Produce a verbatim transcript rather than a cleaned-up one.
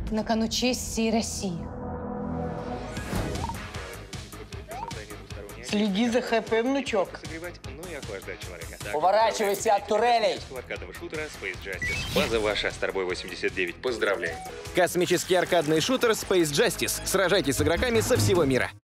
На кону честь всей России. Следи за ХП, внучок. Уворачивайся от турелей. База ваша, Starboy восемьдесят девять. Поздравляю. Космический аркадный шутер Space Justice. Сражайтесь с игроками со всего мира.